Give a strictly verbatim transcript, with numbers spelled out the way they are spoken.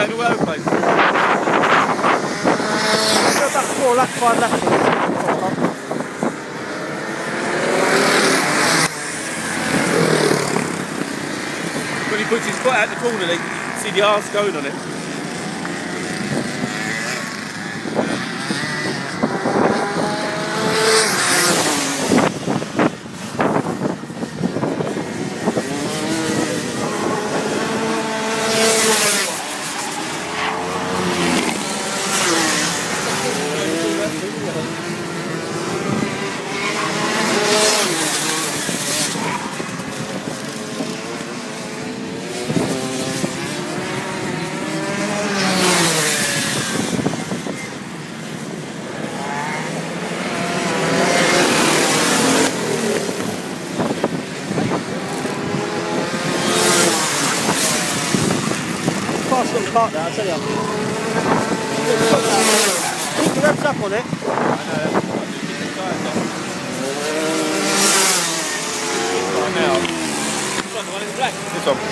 going all over the place. Go back four, left, five, left. When he puts his foot out the corner, they can see the arse going on it. Fast little cart there, I'll tell you. Keep the revs up on it. I know, keep the tyres on. Right now. This one, the one in black. This one.